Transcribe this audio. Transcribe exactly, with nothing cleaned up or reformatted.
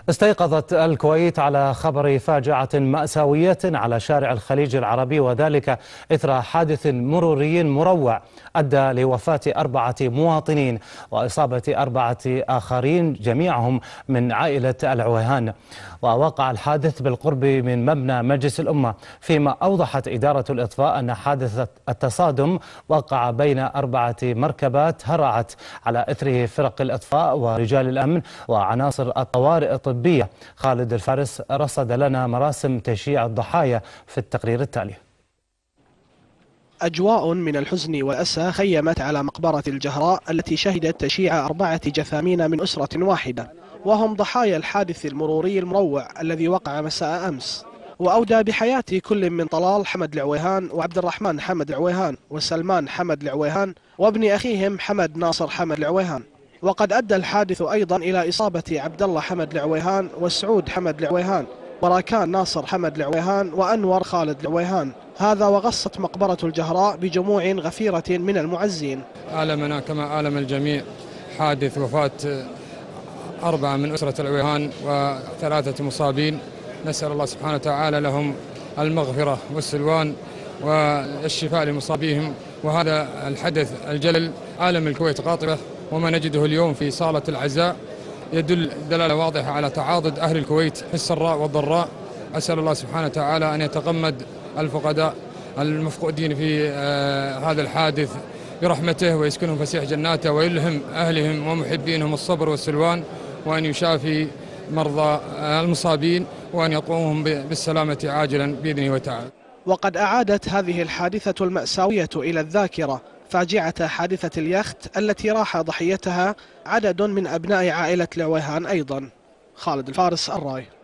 استيقظت الكويت على خبر فاجعة مأساوية على شارع الخليج العربي، وذلك إثر حادث مروري مروع أدى لوفاة أربعة مواطنين وإصابة أربعة آخرين جميعهم من عائلة العويهان. ووقع الحادث بالقرب من مبنى مجلس الأمة، فيما أوضحت إدارة الإطفاء أن حادث التصادم وقع بين أربعة مركبات هرعت على إثره فرق الإطفاء ورجال الأمن وعناصر الطوارئ الطبية. خالد الفارس رصد لنا مراسم تشييع الضحايا في التقرير التالي. أجواء من الحزن والأسى خيمت على مقبرة الجهراء التي شهدت تشييع أربعة جثامين من أسرة واحدة، وهم ضحايا الحادث المروري المروع الذي وقع مساء أمس، وأودى بحياة كل من طلال حمد العويهان وعبد الرحمن حمد العويهان وسلمان حمد العويهان وابن أخيهم حمد ناصر حمد العويهان. وقد أدى الحادث أيضا إلى إصابة عبد الله حمد العويهان وسعود حمد العويهان وراكان ناصر حمد العويهان وأنور خالد العويهان. هذا وغصت مقبرة الجهراء بجموع غفيرة من المعزين. آلمنا كما آلم الجميع حادث وفاة أربعة من أسرة العويهان وثلاثة مصابين، نسأل الله سبحانه وتعالى لهم المغفرة والسلوان والشفاء لمصابيهم. وهذا الحدث الجلل آلم الكويت قاطبة، وما نجده اليوم في صالة العزاء يدل دلالة واضحة على تعاضد أهل الكويت في السراء والضراء. أسأل الله سبحانه وتعالى أن يتغمد الفقداء المفقودين في آه هذا الحادث برحمته، ويسكنهم فسيح جناته، ويلهم أهلهم ومحبينهم الصبر والسلوان، وأن يشافي مرضى المصابين، وأن يقومهم بالسلامة عاجلا بإذنه وتعالى. وقد أعادت هذه الحادثة المأساوية إلى الذاكرة فاجعة حادثة اليخت التي راح ضحيتها عدد من أبناء عائلة العويهان أيضا. خالد الفارس، الراي.